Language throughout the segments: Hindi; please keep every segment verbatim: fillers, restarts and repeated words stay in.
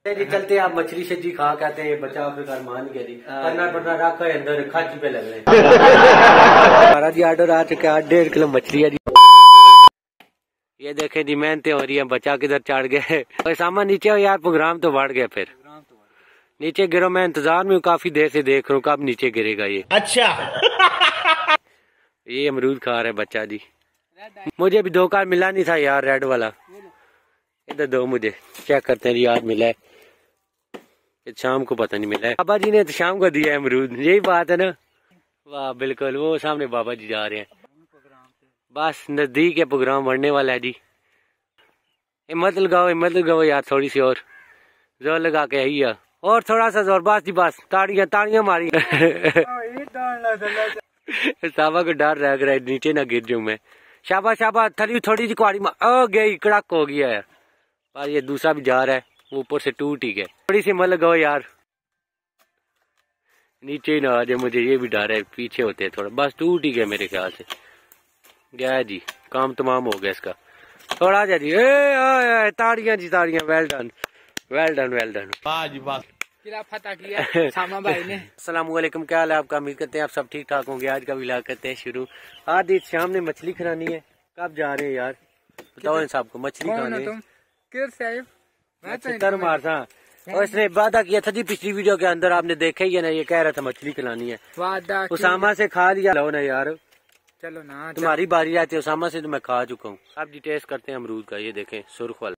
जी चलते आप मछली शजी खा कहते हैं बच्चा आपके घर मान गया जी पन्ना पन्ना रखा है अंदर खाची पे लग रहे हमारा जी ऑर्डर आ चुका है डेढ़ किलो मछली है जी। ये देखे जी मेहनतें हो रही है बच्चा किधर चढ़ गए सामान नीचे हो यार प्रोग्राम तो बढ़ गया फिर नीचे गिरो मैं इंतजार में काफी देर से देख रहा हूँ कब नीचे गिरेगा ये। अच्छा ये अमरूद खा रहा है बच्चा जी। मुझे भी दो कार मिला नहीं था यार रेड वाला इधर दो मुझे चेक करते हैं यार मिला है शाम को पता नहीं मिला है। बाबा जी ने तो शाम को दिया है अमरूद यही बात है ना। वाह बिल्कुल वो सामने बाबा जी जा रहे हैं बस नजदीक है प्रोग्राम बढ़ने वाला है जी। हिम्मत लगाओ हिम्मत लगाओ यार थोड़ी सी और जोर लगा के आई है और थोड़ा सा जोर बस जी बस ताड़ियां ताड़ियां मारी साबा को डर रह रहा है नीचे ना गिर जाऊं मैं। शाबा शाबा थली थोड़ी सी कुआड़ी मार गई कड़क हो गया है पर ये दूसरा भी जा रहा है ऊपर से टूट ही गया। थोड़ी सी हिम्मत लगाओ यार नीचे ही ना आ जाए मुझे ये भी डर है पीछे होते हैं थोड़ा बस टूट ही गया मेरे ख्याल से गया जी काम तमाम हो गया इसका थोड़ा जा जी ए ताड़ियां जी ताड़ियां well done well done well done सामा भाई ने। अस्सलाम वालेकुम क्या हाल है आपका उम्मीद करते हैं आप सब ठीक ठाक होंगे। आज का व्लॉग करते हैं शुरू। आज इस शाम ने मछली खानी है कब जा रहे हैं यार बताओ इन सबको मछली खाने कर मारता और इसने वादा किया था जी पिछली वीडियो के अंदर आपने देखा ही है ना ये कह रहा था मछली खिलानी है उसामा से खा लिया लो ना यार चलो ना तुम्हारी बारी आती है उसामा से तो मैं खा चुका हूँ। आप जी टेस्ट करते हैं अमरूद का ये देखें सुर्ख वाला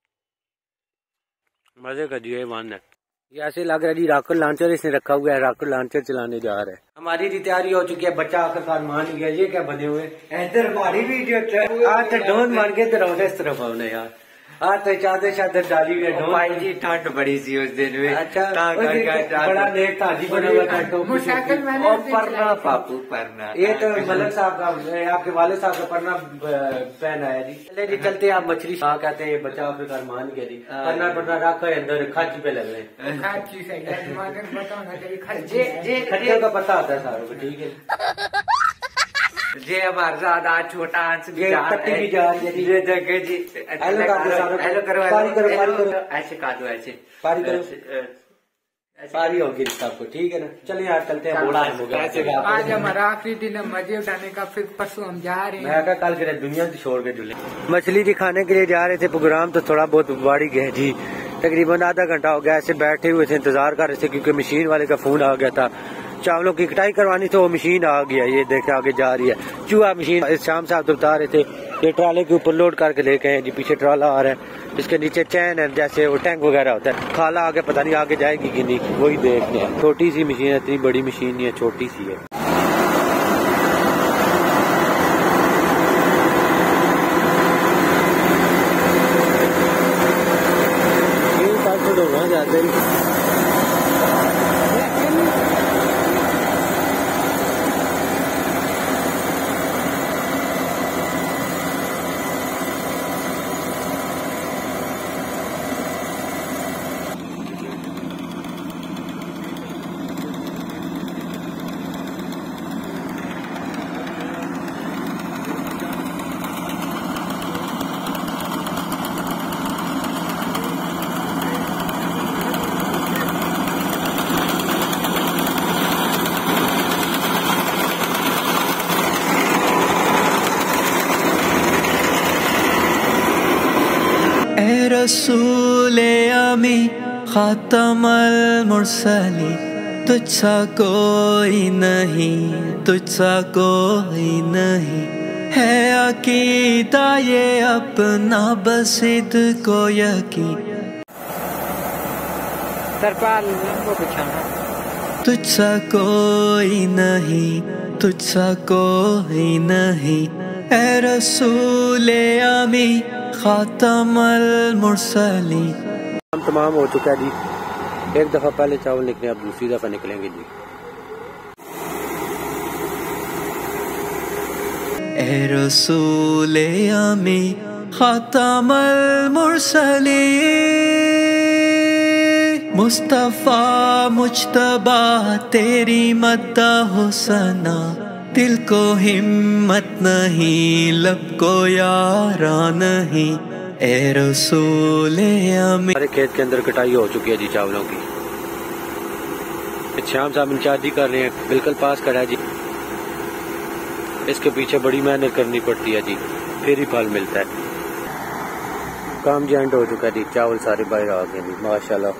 मजे का जी वन है ये ऐसे लग रहा है जी रॉकेट लॉन्चर इसने रखा हुआ है रॉकेट लॉन्चर चलाने जा रहा है। हमारी भी तैयारी हो चुकी है बच्चा आखिरकार मान गया ये क्या बने हुए इधर हमारी वीडियो आज तो डोन मान के तो रहो इस तरफ आओ यार आज तो चादर चादर डाली हुई है भाई जी ठंड बड़ी सी उस दिन में। अच्छा बड़ा नेक था जी बना हुआ था परना पापू परना ये तो मलक साहब का आपके वाले साहब का परना पहन आया जी। चले जी चलते आप मछली खा कहते हैं बच्चा आपके घर मान गया जी परना परना रखा है अंदर खाची पे लग रहे खच्चर का पता आता है सारों को ठीक है जे हमारे ज्यादा छोटा अंश भी जा रही है ये देखे जी हेलो करो पारी करो पारी करो ऐसे काटो ऐसे पारी करो पारी होगी सबको ठीक है ना। चलिए यार चलते हैं बोला है आज हमारा आखिरी दिन मजे उठाने का फिर परसों हम जा रहे हैं। मैं कल के दुनिया से छोड़ के जुले मछली जी खाने के लिए जा रहे थे प्रोग्राम तो थोड़ा बहुत बढ़ गया जी तकरीबन आधा घंटा हो गया ऐसे बैठे हुए थे इंतजार कर रहे थे क्योंकि मशीन वाले का फोन आ गया था चावलों की कटाई करवानी तो वो मशीन आ गया ये देखे आगे जा रही है चूहा मशीन इस शाम साहब तो बता रहे थे ये ट्राले के ऊपर लोड करके लेके हैं जी पीछे ट्राला आ रहा है इसके नीचे चैन है जैसे वो टैंक वगैरह होता है खाला आगे पता नहीं आगे जाएगी कि नहीं वही देखते हैं। छोटी सी मशीन है इतनी बड़ी मशीन नहीं है छोटी सी है। जाते रसूले अमी खातमल मुरसली तुझसा कोई नहीं तुझसा कोई नहीं है अकीदा ये अपना बसिद को यकीन तुझसा कोई नहीं तुझसा कोई नहीं ए रसूले अमी खातमल मुरसली। काम तमाम हो चुका है जी एक दफा पहले चावल निकले अब दूसरी दफा निकलेंगे जी। ए रसूले अमी खातमल मुरसली मुस्तफा मुज्तबा तेरी मद्दा हुसना दिल को हिम्मत नहीं लब को यारा नहीं ए रसूल अमीन। हमारे खेत के अंदर कटाई हो चुकी है जी चावलों की। श्याम साहब इंचार्जी कर रहे हैं, बिल्कुल पास करा है जी। इसके पीछे बड़ी मेहनत करनी पड़ती है जी, फिर ही फल मिलता है। काम जी एंड हो चुका है जी, चावल सारे बाहर आ गए जी माशाल्लाह।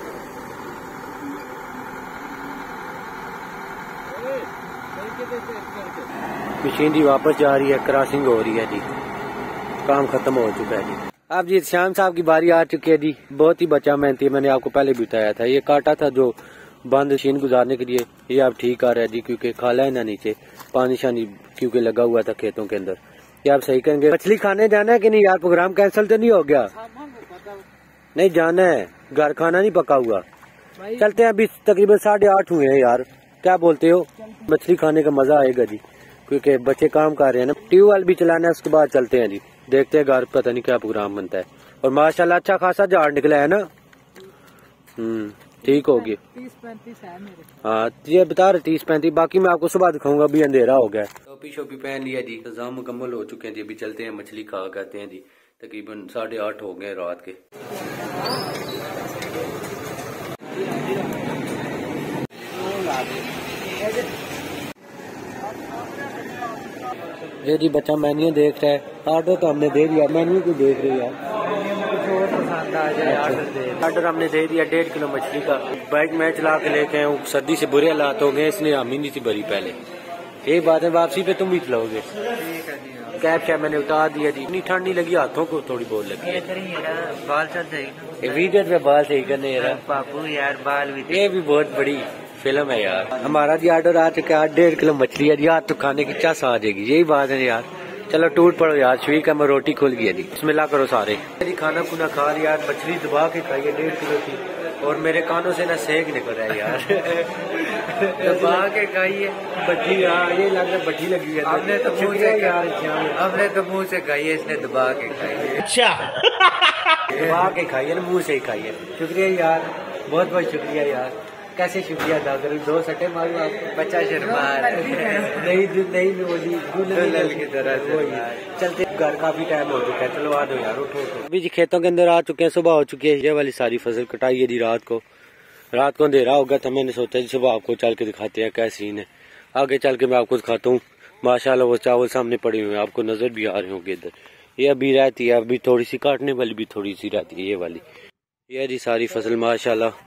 मशीन जी वापस जा रही है, क्रॉसिंग हो रही है जी, काम खत्म हो चुका है जी। अब जी श्याम साहब की बारी आ चुकी है जी। बहुत ही बचा मेहनती है, मैंने आपको पहले भी बताया था। ये काटा था जो बंद मशीन गुजारने के लिए, ये अब ठीक आ रहा है जी, क्योंकि खाला है ना नीचे पानी शानी क्योंकि लगा हुआ था खेतों के अंदर। ये आप सही करेंगे। मछली खाने जाना है कि नहीं यार? प्रोग्राम कैंसिल तो नहीं हो गया? नहीं जाना है, घर खाना नहीं पका हुआ। चलते हैं, अभी तकरीबन साढ़े आठ हुए हैं यार, क्या बोलते हो? मछली खाने का मजा आएगा जी, क्योंकि बच्चे काम कर रहे हैं ना। ट्यूबवेल भी चलाना है, उसके बाद चलते हैं जी, देखते हैं घर पता नहीं क्या प्रोग्राम बनता है। और माशाल्लाह अच्छा खासा झाड़ निकला है ना। हम्म ठीक होगी। तीस पैंतीस है मेरे। हाँ ये बता रहे तीस पैंतीस, बाकी मैं आपको सुबह दिखाऊंगा, अभी अंधेरा हो गया। टोपी शोपी पहन लिया जी, इंतजाम मुकम्मल हो चुके हैं जी। अभी चलते हैं मछली खा करते हैं जी। तकरीबन साढ़े आठ हो गए रात के। ये जी बच्चा मेन्यू देख रहा है, ऑर्डर तो हमने दे दिया, मेन्यू को देख रही है। ऑर्डर हमने दे दिया डेढ़ किलो मछली का। बाइक में चला के लेके आए, सर्दी से बुरे हालात हो गए, इसने हम ही नहीं थी भरी पहले। यही बात है, वापसी पे तुम ही चलाओगे। कैब क्या मैंने उतार दिया जी, इतनी ठंड नहीं लगी, हाथों को थोड़ी बहुत लगी है। बाल चल जाएगी वीडियो पे बाल सही करने यार पापू यार, बाल भी। ये भी बहुत बड़ी फिल्म है यार। हमारा जी ऑर्डर आ चुका है, डेढ़ किलो मछली है जी। आज तो खाने की चास आ जाएगी, यही बात है यार। चलो टूट पड़ो यार, श्वी का मैं रोटी खुल गया जी, बिस्मिल्लाह करो सारे। खाना खुना खा लिया, मछली दबा के खाइए डेढ़ किलो की। और मेरे कानों से ना सेक निकल रहा है यार। दबा के खाइए बच्ची, हाँ ये लग रहा है बच्ची लगी है। हमने तो मुंह से यार, हमने तो मुंह से खाइए, इसने दबा के खाइए। अच्छा दबा के खाइए ना, मुंह से ही खाइए। शुक्रिया यार, बहुत बहुत शुक्रिया यार। कैसे शुक्रिया अदा करूँ, दो सटे मारूं आपको? बच्चा शर्मा नहीं नहीं बोली दुल्हन की तरह। चलते, घर काफी टाइम हो चुका है, चलो आ दो यार, उठो उठो। अभी जी खेतों के अंदर आ चुके हैं, सुबह हो चुकी है। ये वाली सारी फसल कटाई है जी रात को। रात को अंधेरा होगा तो मैंने सोचा जी सुबह आपको चल के दिखाते हैं क्या सीन है। आगे चल के मैं आपको दिखाता हूँ। माशाल्लाह वो चावल सामने पड़े हुए हैं, आपको नजर भी आ रहे होंगे इधर। ये अभी रहती है, अभी थोड़ी सी काटने वाली भी थोड़ी सी रहती है ये वाली। ये जी सारी फसल माशाल्लाह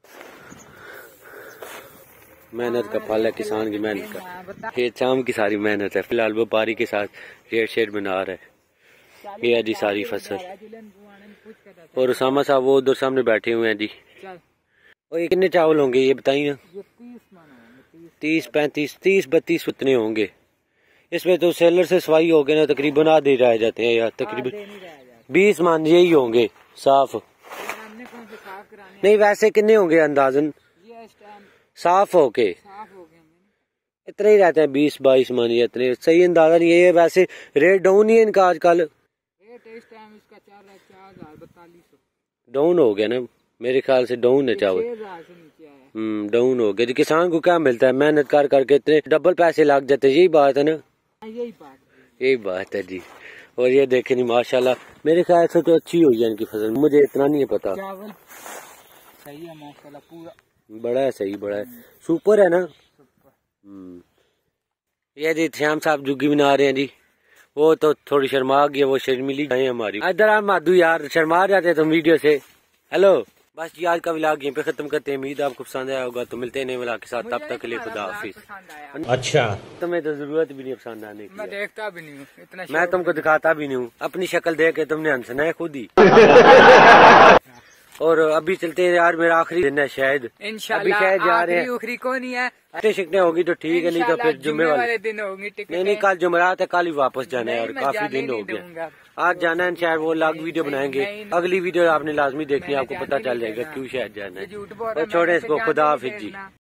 मेहनत का फल है, किसान की मेहनत का। ये शाम की सारी मेहनत है। फिलहाल व्यापारी के साथ रेट शेड बना रहा है। ये है जी सारी फसल। और उसामा साहब वो उधर सामने बैठे हुए हैं जी। और ये कितने चावल होंगे ये बताइए ना? तीस पैंतीस तीस बत्तीस उतने होंगे। इसमें तो सेलर से सवाई हो गए ना, तकरीबन आधे रह जाते हैं यार, तकरीबन बीस मान यही होंगे साफ। नहीं वैसे कितने होंगे अंदाजन साफ होके? इतने ही रहते हैं, बीस बाईस मानिए, इतने सही अंदाजा नहीं है। ये वैसे रेट डाउन ही है इनका आजकल। डाउन हो गया ना मेरे ख्याल से, डाउन है चावल। हम्म डाउन हो गया जी। किसान को क्या मिलता है, मेहनत कर करके इतने डबल पैसे लग जाते हैं, यही बात है ना। यही बात यही बात है जी। और ये देखे नहीं माशाल्लाह, मेरे ख्याल से तो अच्छी हुई है इनकी फसल, मुझे इतना नहीं है पता। सही है माशाल्लाह, पूरा बड़ा है, सही बड़ा है, सुपर है ना। हम्म ये जी श्याम साहब जुग्गी बना रहे हैं जी। वो तो थोड़ी शर्मा गई, वो शर्मिली है हमारी। इधर आ माधु यार, शर्मा जाते हैं तुम वीडियो से। हेलो बस जी, आज का व्लॉग यहीं पे खत्म करते हैं। उम्मीद आपको पसंद आया होगा, तो मिलते हैं नए व्लॉग के साथ, तब तक के लिए खुदा हाफिज। अच्छा तुम्हें तो जरूरत भी नहीं पसंद आने की, मैं देखता भी नहीं हूँ इतना, मैं तुमको दिखाता भी नहीं हूँ। अपनी शक्ल देख के तुमने हंसना है खुद ही। और अभी चलते हैं यार, मेरा आखिरी दिन है शायद, इंशाल्लाह शायद जा रहे हैं। उखरी को नहीं है, शिकने होगी तो ठीक है, नहीं तो फिर जुम्मे वाले दिन होंगी। नहीं नहीं कल जुमेरात है, कल ही वापस जाना है, और काफी दिन हो गया। आज जाना है शायद, वो अलग वीडियो बनाएंगे। अगली वीडियो आपने लाजमी देखनी है, आपको पता चल जाएगा क्यों शायद जाना है। और छोड़े इसको, खुदा हाफिज जी।